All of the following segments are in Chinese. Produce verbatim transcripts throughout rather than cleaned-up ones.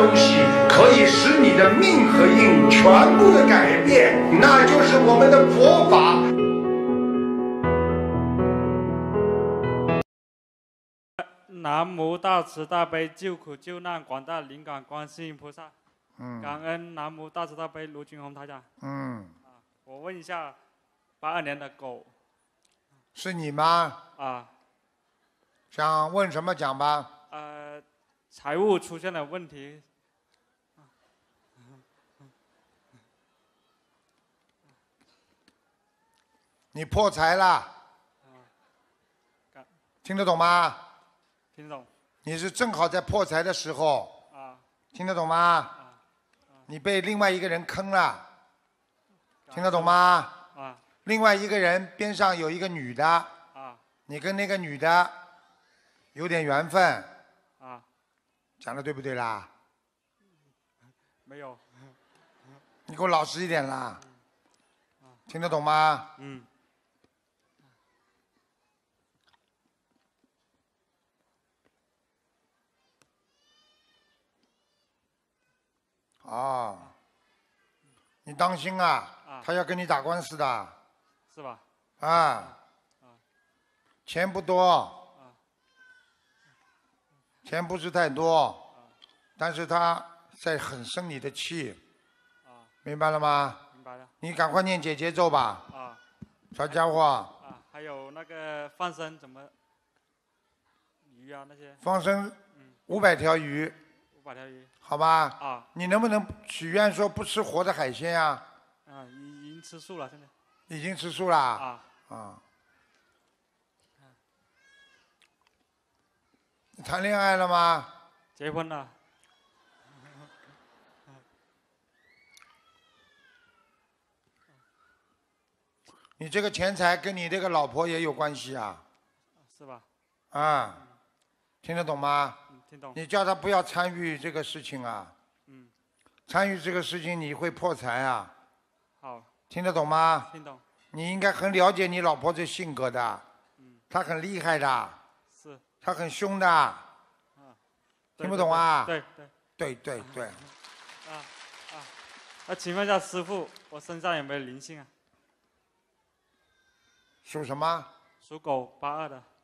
东西可以使你的命和运全部的改变，那就是我们的佛法。 南无大慈大悲救苦救难广大灵感观世音菩萨。嗯。感恩南无大慈大悲卢军宏台长。嗯。啊，我问一下，八二年的狗。 是你吗？ 啊。 想问什么讲吧？ 呃，财务出现了问题。 你破财了。听得懂吗？ 听懂。 你是正好在破财的时候。 啊。 听得懂吗？啊。你被另外一个人坑了。听得懂吗？ 啊。 另外一个人边上有一个女的。 啊。 你跟那个女的有点缘分。 啊。 讲的对不对啦？ 没有。 你给我老实一点啦。听得懂吗？ 嗯。 哦，你当心啊！啊他要跟你打官司的。 是吧？ 啊。 啊钱不多。啊。钱不是太多。啊。但是他在很生你的气。啊。明白了吗？ 明白了。你赶快念解结咒吧。 啊。 小家伙。 啊，还有那个放生怎么？鱼啊那些。 放生。五百条鱼。 五百条鱼。好吧。 啊。 你能不能许愿说不吃活的海鲜呀？ 啊，已已经吃素了，现在。 已经吃素了。 啊。 啊。你谈恋爱了吗？ 结婚了。 你这个钱财跟你这个老婆也有关系啊。 是吧？ 啊。听得懂吗？ 听懂。 你叫他不要参与这个事情啊。 嗯。 参与这个事情你会破财啊。 好。 听得懂吗？ 听懂。 你应该很了解你老婆这性格的。嗯。她很厉害的。 是。 她很凶的。啊。听不懂啊？ 对对。 对对对。 啊啊，那请问一下师父，我身上有没有灵性啊？ 属什么？ 属狗，八二的。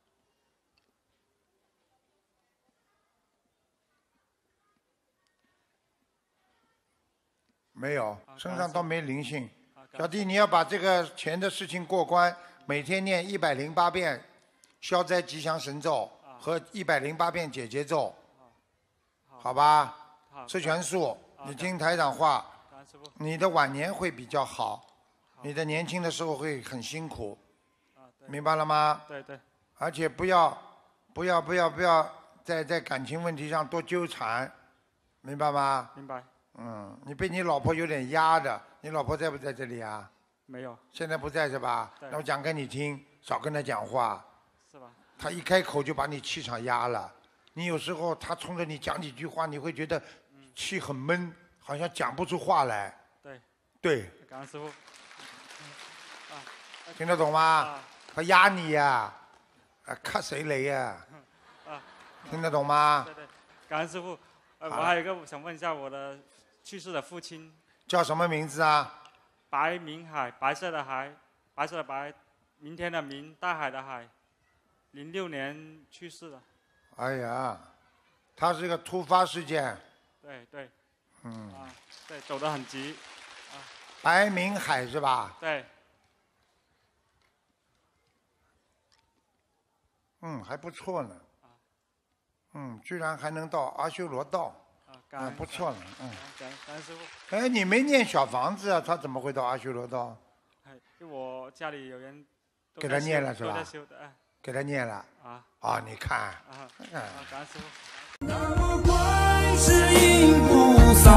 没有，身上倒没灵性。小弟，你要把这个钱的事情过关，每天念一百零八遍消灾吉祥神咒和一百零八遍解结咒，好吧？吃全素，你听台长话，你的晚年会比较好，你的年轻的时候会很辛苦，明白了吗？ 对对。 而且不要，不要，不要，不要在在感情问题上多纠缠，明白吗？ 明白。 嗯，你被你老婆有点压的，你老婆在不在这里啊？ 没有。 现在不在是吧？那我讲给你听，少跟她讲话。 是吧？ 她一开口就把你气场压了，你有时候她冲着你讲几句话，你会觉得气很闷，好像讲不出话来。 对。 对。 感恩师父。啊。 听得懂吗？ 啊。 她压你呀，啊，卡谁雷呀？ 啊。 听得懂吗？ 对对，感恩师父。呃，我还有一个想问一下我的。去世的父亲叫什么名字啊？ 白明海，白色的海，白色的白，明天的明，大海的海，零六年去世的。 哎呀，他是一个突发事件。 对对。 嗯。 啊，对，走得很急。啊。 白明海是吧？ 对。 嗯，还不错呢。啊。嗯，居然还能到阿修罗道。啊，不错了，嗯。 感感恩师傅。 哎，你没念小房子啊，他怎么会到阿修罗道？ 哎，因为我家里有人给他念了是吧？ 都在修的，哎。 给他念了。 啊。 啊，你看。 啊。啊，感恩师傅。 南无观世音菩萨，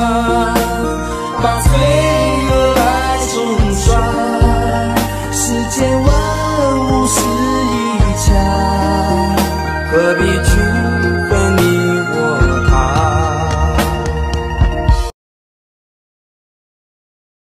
把罪恶来冲刷，世间万物是一家，何必去？